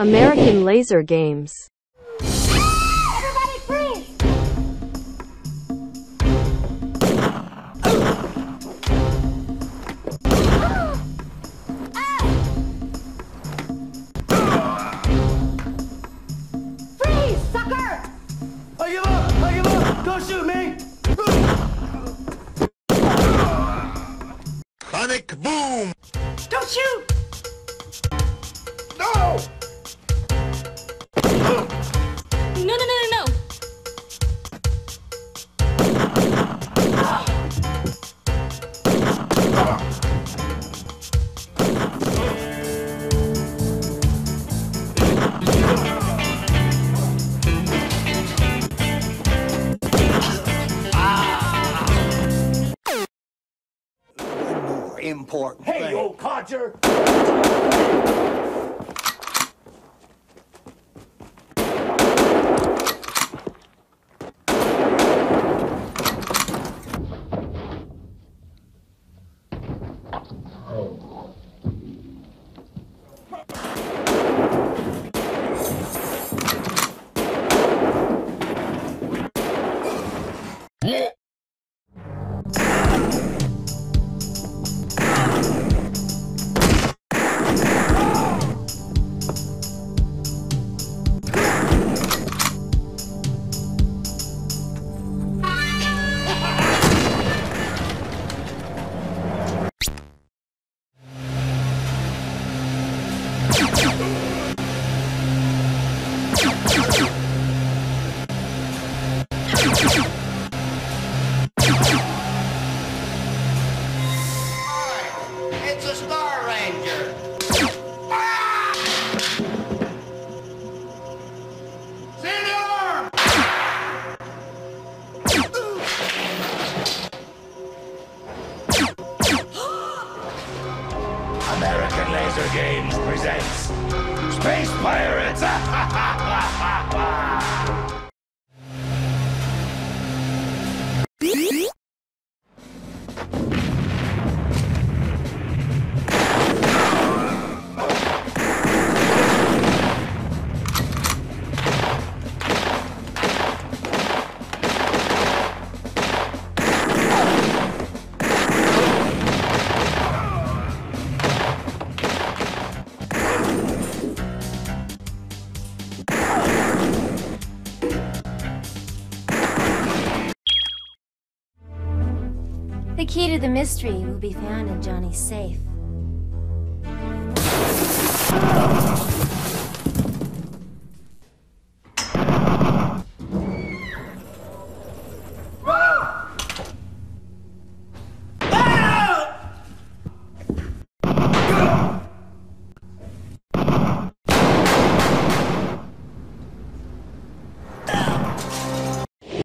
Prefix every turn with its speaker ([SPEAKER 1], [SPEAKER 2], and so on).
[SPEAKER 1] American laser games.
[SPEAKER 2] Everybody freeze! Freeze, sucker!
[SPEAKER 3] I give up! I give up! Don't shoot me!
[SPEAKER 4] Sonic boom!
[SPEAKER 3] Don't shoot! No!
[SPEAKER 2] No, no, no, no, no!
[SPEAKER 4] One more important
[SPEAKER 3] Hey,
[SPEAKER 4] thing.
[SPEAKER 3] old codger!
[SPEAKER 4] It's a Star Ranger! Send the alarm! American Laser Games presents Space Pirates!
[SPEAKER 5] The key to the mystery will be found in Johnny's safe.